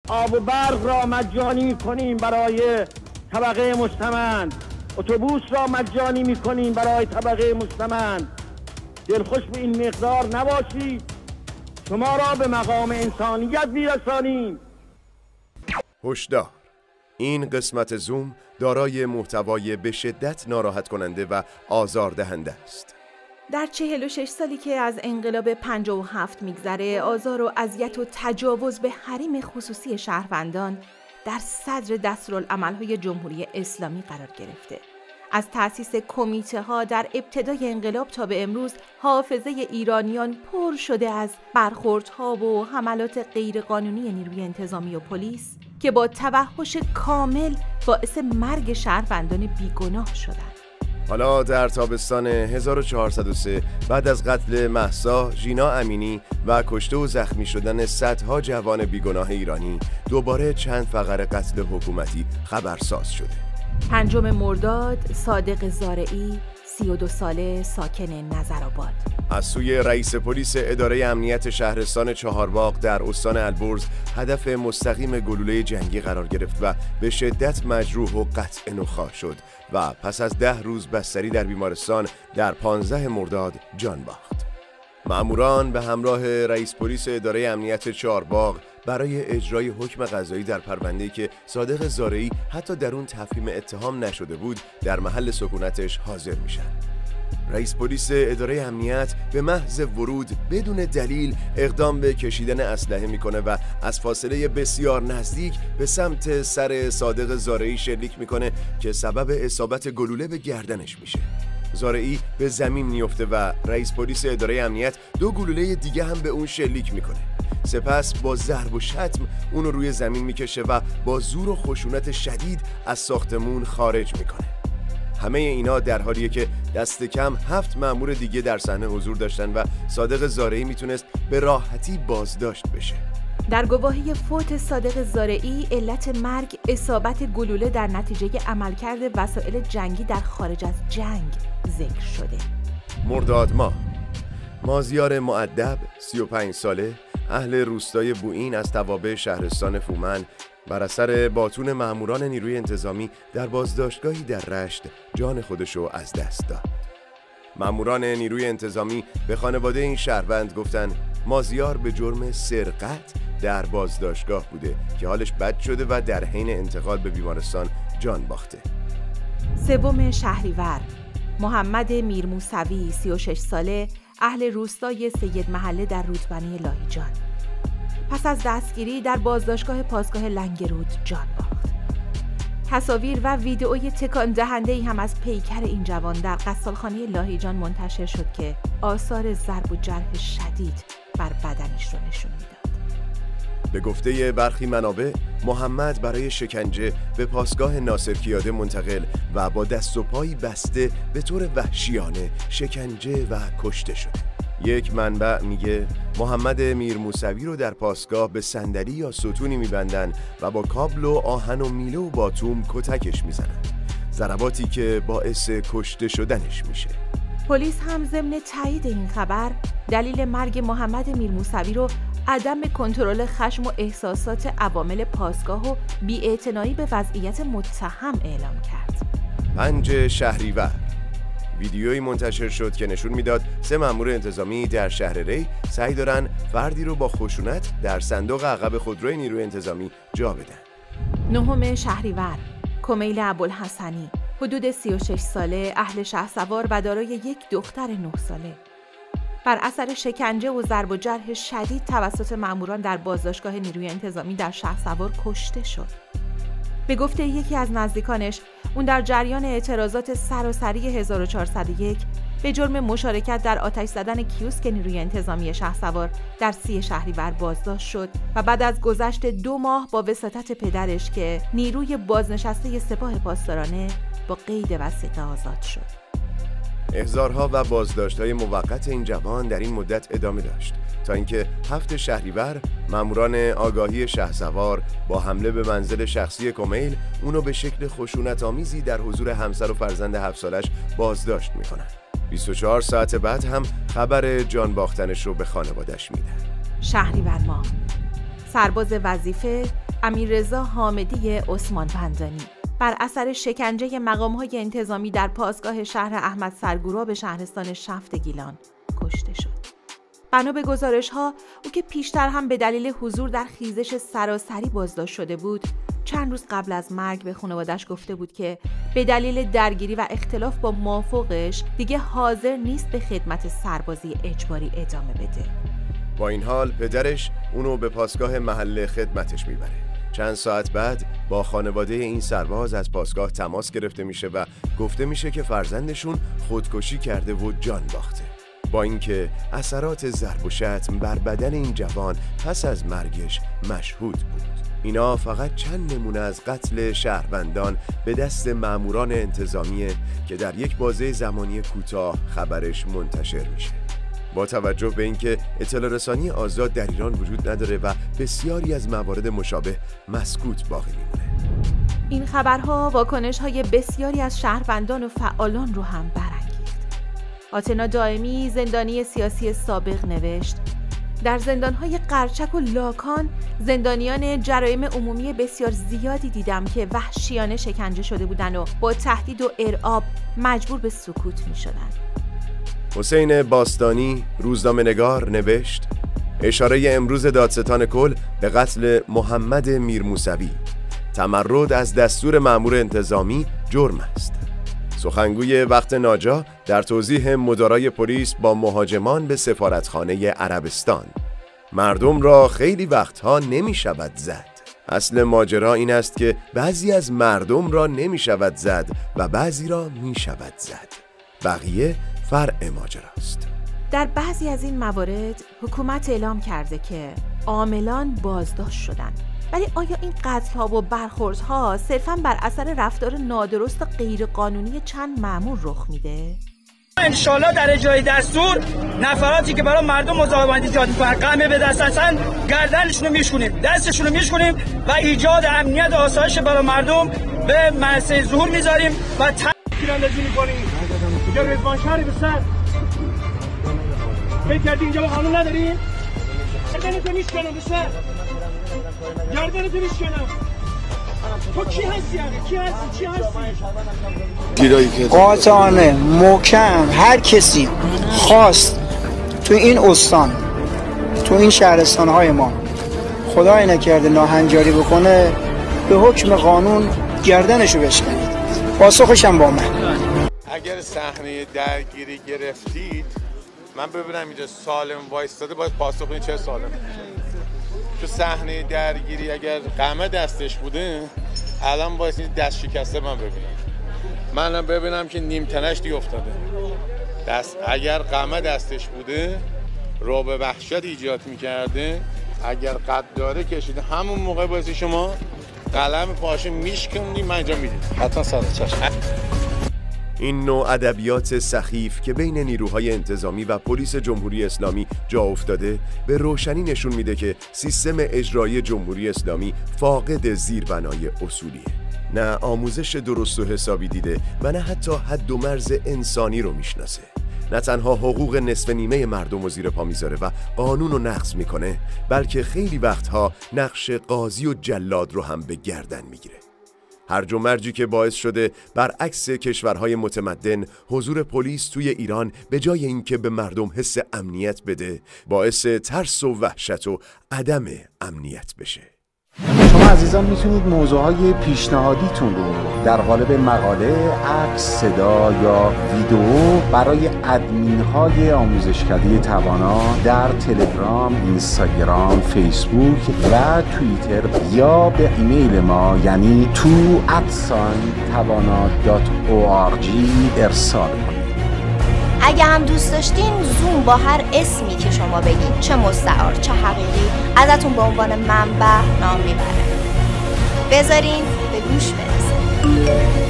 آب و برق را مجانی می‌کنیم برای طبقه مستمند، اتوبوس را مجانی می‌کنیم برای طبقه مستمند. دلخوش به این مقدار نباشید، شما را به مقام انسانیت می‌رسانیم. هشدار: این قسمت زوم دارای محتوای به شدت ناراحت کننده و آزاردهنده است. در 46 سالی که از انقلاب 57 میگذره، آزار و اذیت و تجاوز به حریم خصوصی شهروندان در صدر دستورالعمل‌های جمهوری اسلامی قرار گرفته. از تأسیس کمیته ها در ابتدای انقلاب تا به امروز، حافظه ایرانیان پر شده از برخوردها و حملات غیرقانونی نیروی انتظامی و پلیس که با توحش کامل باعث مرگ شهروندان بیگناه شدند. حالا در تابستان 1403 بعد از قتل مهسا، ژینا امینی و کشته و زخمی شدن صدها جوان بیگناه ایرانی، دوباره چند فقره قتل حکومتی خبرساز شده. 5 مرداد، صادق زارعی 32 ساله ساکن نظرآباد از سوی رئیس پلیس اداره امنیت شهرستان چهارباغ در استان البرز هدف مستقیم گلوله جنگی قرار گرفت و به شدت مجروح و قطع نخاع شد و پس از 10 روز بستری در بیمارستان در 15 مرداد جان باخت. مأموران به همراه رئیس پلیس اداره امنیت چهارباغ برای اجرای حکم قضایی در پرونده‌ای که صادق زارعی حتی در اون تفهیم اتهام نشده بود در محل سکونتش حاضر میشن. رئیس پلیس اداره امنیت به محض ورود بدون دلیل اقدام به کشیدن اسلحه میکنه و از فاصله بسیار نزدیک به سمت سر صادق زارعی شلیک میکنه که سبب اصابت گلوله به گردنش میشه. زارعی به زمین میفته و رئیس پلیس اداره امنیت 2 گلوله دیگه هم به اون شلیک میکنه. سپس با ضرب و شتم اون رو روی زمین میکشه و با زور و خشونت شدید از ساختمون خارج میکنه. همه اینا در حالیه که دست کم 7 مأمور دیگه در صحنه حضور داشتن و صادق زارعی میتونست به راحتی بازداشت بشه. در گواهی فوت صادق زارعی، علت مرگ اصابت گلوله در نتیجه عملکرد وسایل جنگی در خارج از جنگ ذکر شده. مرداد ماه، مازیار مؤدب 35 ساله، اهل روستای بوئین از توابع شهرستان فومن، بر اثر باتون مأموران نیروی انتظامی در بازداشتگاهی در رشت جان خودشو از دست داد. مأموران نیروی انتظامی به خانواده این شهروند گفتن مازیار به جرم سرقت در بازداشتگاه بوده که حالش بد شده و در حین انتقال به بیمارستان جان باخته. 3 شهریور، محمد میرموسوی 36 ساله، اهل روستای سید محله در رودبنه لاهیجان، پس از دستگیری در بازداشتگاه پاسگاه لنگرود جان باخت. تصاویر و ویدئوی تکان دهنده‌ای هم از پیکر این جوان در قصالخانه لاهیجان منتشر شد که آثار ضرب و جرح شدید بر بدنش رو نشون میداد. به گفته برخی منابع، محمد برای شکنجه به پاسگاه ناصرکیاده منتقل و با دست و پایی بسته به طور وحشیانه شکنجه و کشته شده. یک منبع میگه محمد میرموسوی رو در پاسگاه به صندلی یا ستونی میبندن و با کابل و آهن و میله و باتوم کتکش میزنن، ضرباتی که باعث کشته شدنش میشه. پلیس هم ضمن تایید این خبر دلیل مرگ محمد میرموسوی رو عدم کنترل خشم و احساسات عوامل پاسگاه و بی‌اعتنایی به وضعیت متهم اعلام کرد. 5 شهریور، ویدیویی منتشر شد که نشون میداد 3 مأمور انتظامی در شهر ری سعی دارن فردی رو با خشونت در صندوق عقب خودروی نیروی انتظامی جا بدن. 9 شهریور، کمیل ابوالحسنی حدود 36 ساله، اهل شهسوار و دارای یک دختر 9 ساله، بر اثر شکنجه و ضرب و جرح شدید توسط مأموران در بازداشتگاه نیروی انتظامی در شهسوار کشته شد. به گفته یکی از نزدیکانش، اون در جریان اعتراضات سراسری 1401 به جرم مشارکت در آتش زدن کیوسک نیروی انتظامی شهسوار در 30 شهریور بازداشت شد و بعد از گذشت 2 ماه با وساطت پدرش که نیروی بازنشسته سپاه پاسدارانه با قید وثیقه آزاد شد. احضارها و بازداشت‌های موقت این جوان در این مدت ادامه داشت تا اینکه 7 شهریور مأموران آگاهی شهسوار با حمله به منزل شخصی کمیل اونو به شکل خشونت‌آمیزی در حضور همسر و فرزند 7 سالش بازداشت میکنن. 24 ساعت بعد هم خبر جان باختنش رو به خانواده‌اش میدن. شهریور ماه، سرباز وظیفه امیررضا حامدی عثمانوندانی بر اثر شکنجه مقام‌های انتظامی در پاسگاه شهر احمد سرگوراب شهرستان شفت گیلان کشته شد. بنا به گزارش‌ها او که پیشتر هم به دلیل حضور در خیزش سراسری بازداشت شده بود، چند روز قبل از مرگ به خانواده‌اش گفته بود که به دلیل درگیری و اختلاف با مافوقش دیگه حاضر نیست به خدمت سربازی اجباری ادامه بده. با این حال پدرش اونو به پاسگاه محل خدمتش میبره. چند ساعت بعد با خانواده این سرباز از پاسگاه تماس گرفته میشه و گفته میشه که فرزندشون خودکشی کرده و جان باخته. با اینکه اثرات ضرب و شتم بر بدن این جوان پس از مرگش مشهود بود. اینا فقط چند نمونه از قتل شهروندان به دست ماموران انتظامیه که در یک بازه زمانی کوتاه خبرش منتشر میشه. با توجه به اینکه اطلاع رسانی آزاد در ایران وجود نداره و بسیاری از موارد مشابه مسکوت باقی میمونه. این خبرها واکنش‌های بسیاری از شهروندان و فعالان رو هم برانگیخت. آتنا دائمی، زندانی سیاسی سابق، نوشت: در زندان‌های قرچک و لاکان زندانیان جرایم عمومی بسیار زیادی دیدم که وحشیانه شکنجه شده بودند و با تهدید و ارعاب مجبور به سکوت می‌شدند. حسین باستانی، روزنامه‌نگار، نوشت: اشاره امروز دادستان کل به قتل محمد میرموسوی. تمرد از دستور مأمور انتظامی جرم است. سخنگوی وقت ناجا در توضیح مدارای پلیس با مهاجمان به سفارتخانه عربستان: مردم را خیلی وقتها نمی شود زد. اصل ماجرا این است که بعضی از مردم را نمی شود زد و بعضی را می شود زد. بقیه فرع ماجراست. در بعضی از این موارد حکومت اعلام کرده که عاملان بازداشت شدند. ولی آیا این قتل‌ها و برخوردها صرفاً بر اثر رفتار نادرست و غیرقانونی چند مأمور رخ میده؟ انشالله در اجرای دستور نفراتی که برای مردم مزاحمت ایجاد می‌کنن قمه به دست هستن گردنشون رو میشکنیم، دستشون رو میشکنیم و ایجاد امنیت و آسایش برای مردم به منصه ظهور میذاریم و تیراندازی می‌کنیم. اینجا رضوان شهری به سر فکر کردی اینجا قانون نداریم؟ گردنتو میشکنم به سر، گردنتو میشکنم. تو کی هستی؟ چی هستی؟ قاطعانه محکم هر کسی خواست تو این استان، تو این شهرستان‌های ما خدای نکرده ناهنجاری بکنه، به حکم قانون گردنشو بشکنید. پاسخش هم با من. اگر صحنه درگیری گرفتید من ببینم اینجا سالم وایستاده، باید پاسخ این چه سالم. تو صحنه درگیری اگر قمه دستش بوده الان باید دست شکسته من ببینم که نیم تنش دی افتاده دست. اگر قمه دستش بوده رعب وحشت ایجاد میکرده، اگر قداره کشیده همون موقع باید شما قلم پاشه میشکندی من اینجا میدید حتما ساده چشم. این نوع ادبیات سخیف که بین نیروهای انتظامی و پلیس جمهوری اسلامی جا افتاده به روشنی نشون میده که سیستم اجرایی جمهوری اسلامی فاقد زیربنای اصولیه. نه آموزش درست و حسابی دیده و نه حتی حد و مرز انسانی رو میشناسه. نه تنها حقوق نصف نیمه مردم رو زیر پا میذاره و قانون رو نقض میکنه، بلکه خیلی وقتها نقش قاضی و جلاد رو هم به گردن میگیره. هرج و مرجی که باعث شده برعکس کشورهای متمدن حضور پلیس توی ایران به جای اینکه به مردم حس امنیت بده، باعث ترس و وحشت و عدم امنیت بشه. شما عزیزان میتونید موضوعهای پیشنهادیتون رو در قالب مقاله، عکس، صدا یا ویدیو برای ادمین‌های آموزشکده توانا در تلگرام، اینستاگرام، فیسبوک و توییتر یا به ایمیل ما یعنی to@tawana.org ارسال کنید. اگه هم دوست داشتین زوم با هر اسمی که شما بگید، چه مستعار چه حقیقی، ازتون به عنوان منبع نام میبره. بذارین به گوش برسه.